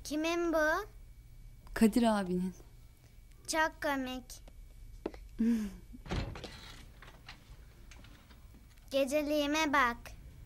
Kimin bu? Kadir abinin. Çok komik. Geceliğime bak.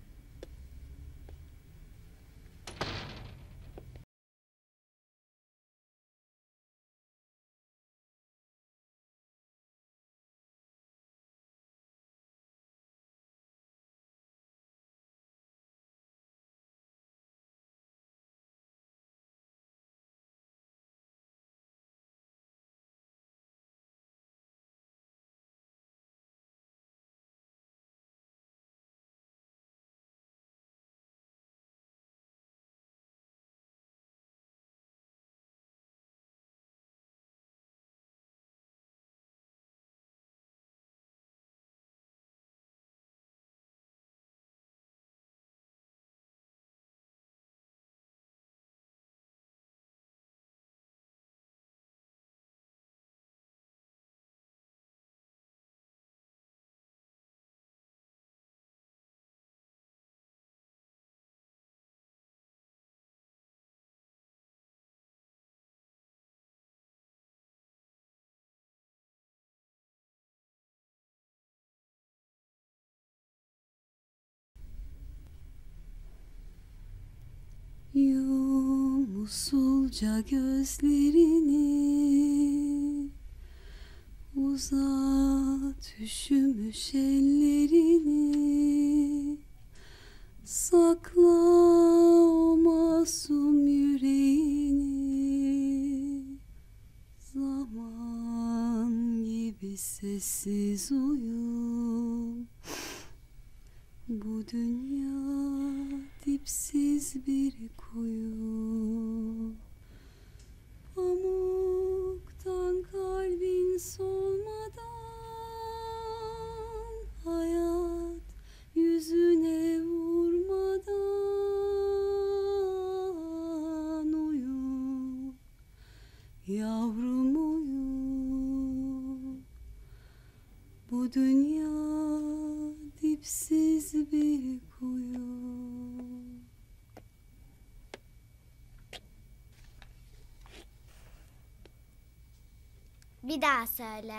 Yum usulca gözlerini, uzat üşümüş ellerini, sakla o masum yüreğini, zaman gibi sessiz uyu. Bu dünya dipsiz bir kuyu. Pamuktan kalbin solmadan, hayat yüzüne vurmadan uyu, yavrum uyu. Bu dünya dipsiz bir kuyu. Bir daha söyle.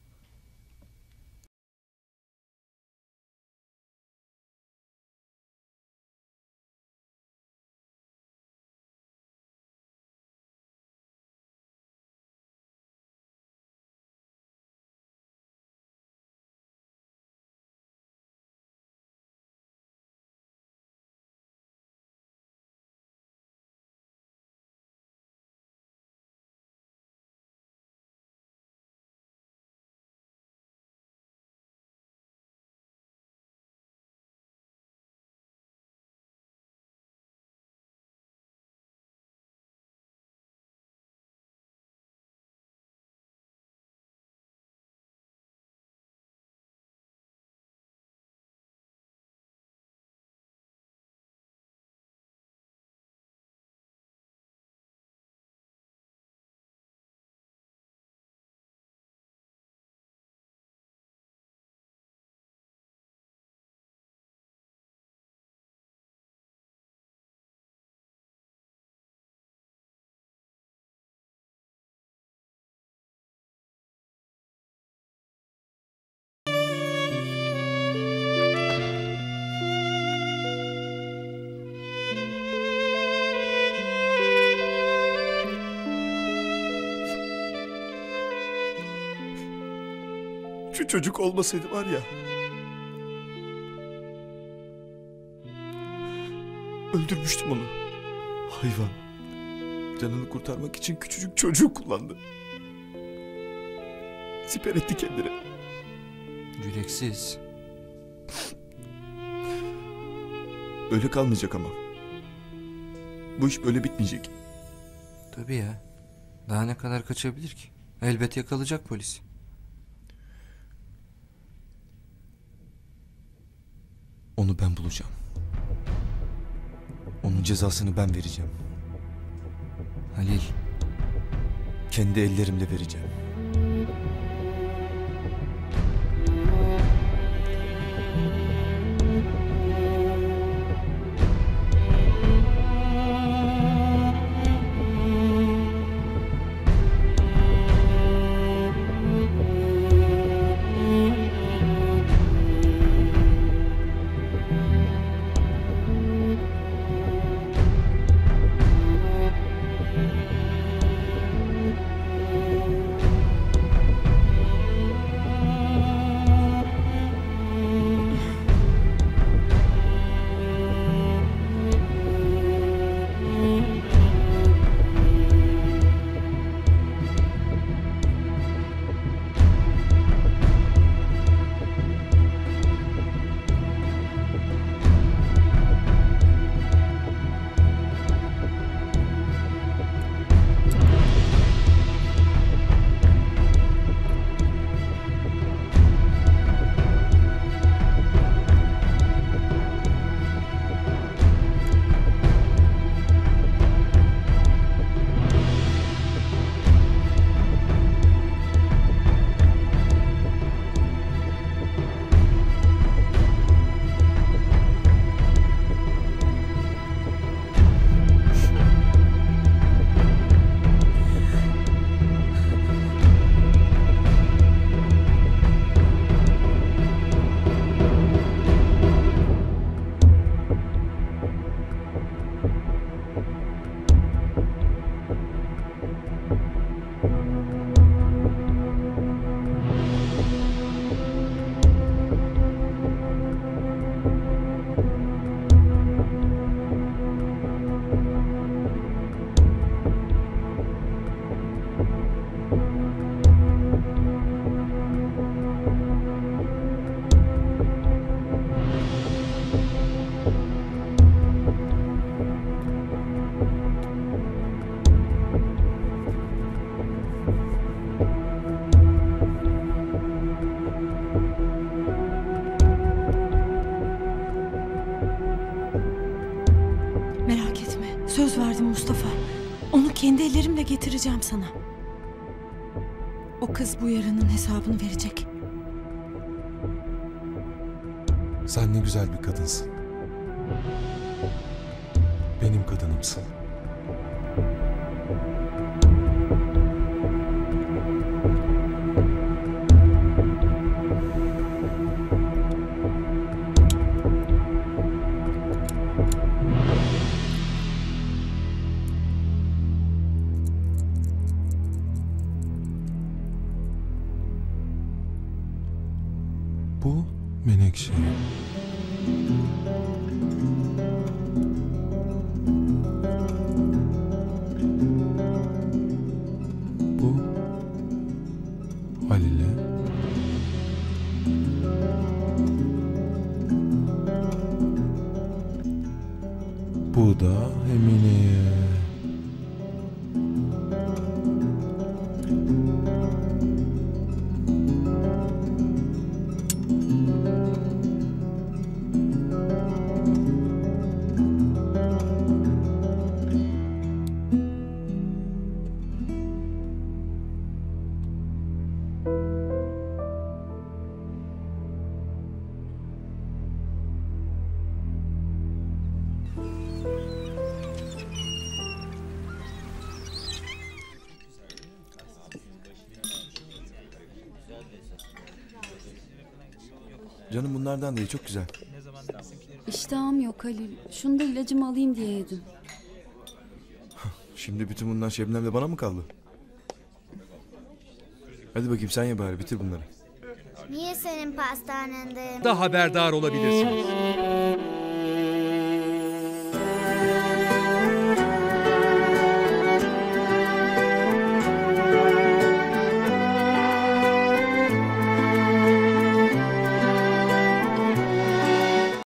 Şu çocuk olmasaydı var ya, öldürmüştüm onu. Hayvan canını kurtarmak için küçücük çocuğu kullandı. Siper etti kendini. Yüreksiz. Öyle kalmayacak ama. Bu iş böyle bitmeyecek. Tabii ya. Daha ne kadar kaçabilir ki? Elbet yakalayacak polis. Onu ben bulacağım. Onun cezasını ben vereceğim. Halil. Kendi ellerimle vereceğim. Mustafa. Onu kendi ellerimle getireceğim sana. O kız bu yaranın hesabını verecek. Sen ne güzel bir kadınsın. Benim kadınımsın. Bu Menekşe. Bu Halil'e. Bu da Emine'ye. Canım bunlardan değil, çok güzel. İştahım yok Halil. Şunu da ilacımı alayım diye yedim. Şimdi bütün bunlar Şebnem'le bana mı kaldı? Hadi bakayım sen ye bari, bitir bunları. Niye senin pastanende? Da haberdar olabilirsiniz.